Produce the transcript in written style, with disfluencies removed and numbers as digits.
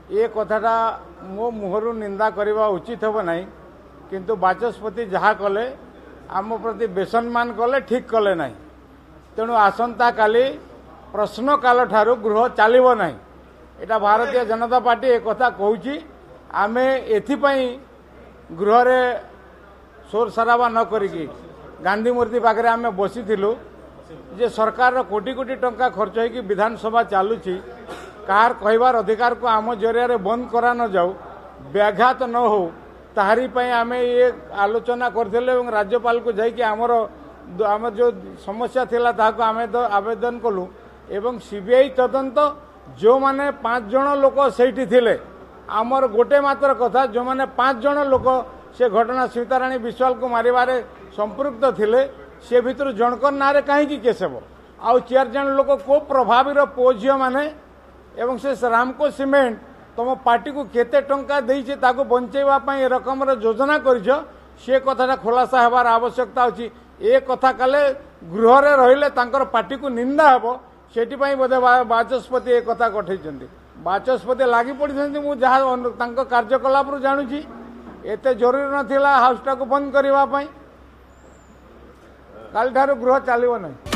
ये कथाटा मो मुहर निंदा करवा उचित हम ना किंतु बाचस्पति जहाँ कले आम प्रति बेसम्मान कले ठीक कले ना तेणु आसंता काली प्रश्नकाल ठारू गृह चलो ना यहाँ भारतीय जनता पार्टी एक कथा कहूँ आम एथिपाई गृह रे शोर सराबा न करिकी गांधी मूर्ति पाखे आम बसी जे सरकार कोटी कोटी टंका खर्च होगी विधानसभा चलुची कार कहबार अधिकार को आम जरिया बंद करा न जाऊ व्याघात न हो ताहारी आम ये आलोचना करते राज्यपाल को जाकि आम जो समस्या थिला ताको आम तो आवेदन कलु एवं सीबीआई तदंत जो माने 5 जन लोक सेठी थिले आमर गोटे मात्र कथा जो माने 5 जन लोक से घटना सीताराणी विश्वाल को मारिबारे संपृक्त थिले से भितर जनकर नारे कहीं केस हे आउ 4 जन लोक को प्रभावीर पुओ झी माने एवं से रामको सीमेंट तुम पार्टी को केते टंका देइछे ताको बंचेवा पई रकम योजना करिछ से कथाटा खुलासा हेबार आवश्यकता अछि ए कथा काले गृह रे रहिले तांकर पार्टी को निंदा हेबो सेठी पई बोधे बाचस्पति ए कथा कठैछन्ती बाचस्पति लागि पड़िछन्ती मु जहा तांको कार्यकलाप रु जानुछि एते जरूरी नथिला हाउस टा को बंद करबा पई काल ठारू गृह चलिबो नै।